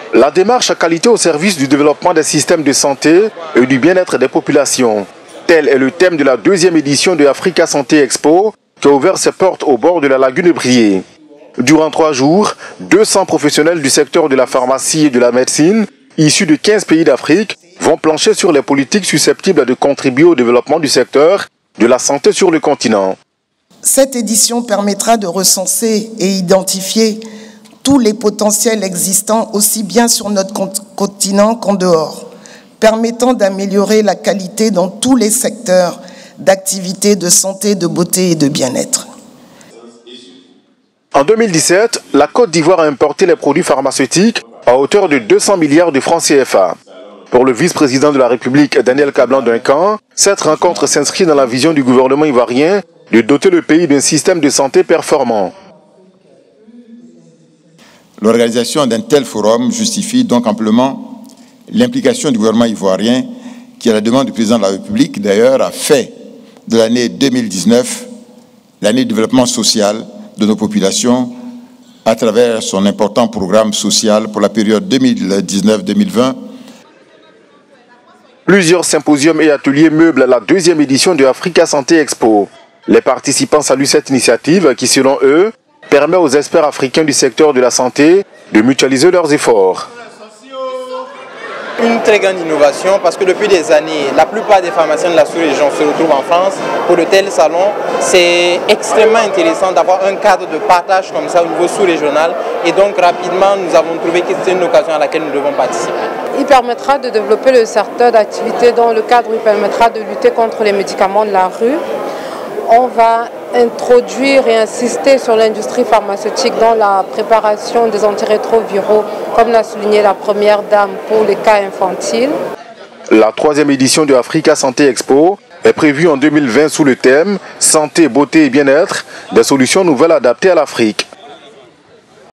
La démarche à qualité au service du développement des systèmes de santé et du bien-être des populations. Tel est le thème de la deuxième édition de Africa Santé Expo qui a ouvert ses portes au bord de la lagune Brié. Durant 3 jours, 200 professionnels du secteur de la pharmacie et de la médecine, issus de 15 pays d'Afrique, vont plancher sur les politiques susceptibles de contribuer au développement du secteur de la santé sur le continent. Cette édition permettra de recenser et identifier tous les potentiels existants aussi bien sur notre continent qu'en dehors, permettant d'améliorer la qualité dans tous les secteurs d'activité de santé, de beauté et de bien-être. En 2017, la Côte d'Ivoire a importé les produits pharmaceutiques à hauteur de 200 milliards de francs CFA. Pour le vice-président de la République, Daniel Kablan-Duncan, cette rencontre s'inscrit dans la vision du gouvernement ivoirien de doter le pays d'un système de santé performant. L'organisation d'un tel forum justifie donc amplement l'implication du gouvernement ivoirien qui, à la demande du président de la République, d'ailleurs, a fait de l'année 2019 l'année de développement social de nos populations à travers son important programme social pour la période 2019-2020. Plusieurs symposiums et ateliers meublent la deuxième édition de Africa Santé Expo. Les participants saluent cette initiative qui, selon eux, permet aux experts africains du secteur de la santé de mutualiser leurs efforts. Une très grande innovation parce que depuis des années, la plupart des pharmaciens de la sous-région se retrouvent en France pour de tels salons. C'est extrêmement intéressant d'avoir un cadre de partage comme ça au niveau sous-régional et donc rapidement nous avons trouvé que c'est une occasion à laquelle nous devons participer. Il permettra de développer le secteur d'activité dans le cadre où il permettra de lutter contre les médicaments de la rue. On va introduire et insister sur l'industrie pharmaceutique dans la préparation des antirétroviraux, comme l'a souligné la première dame pour les cas infantiles. La 3e édition de Africa Santé Expo est prévue en 2020 sous le thème « Santé, beauté et bien-être, des solutions nouvelles adaptées à l'Afrique ».